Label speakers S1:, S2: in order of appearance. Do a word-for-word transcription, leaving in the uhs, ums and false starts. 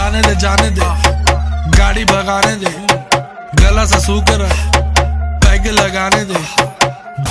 S1: जाने दे जाने दे, गाड़ी भगाने दे, गला सा सूख रहा पैग लगाने दे,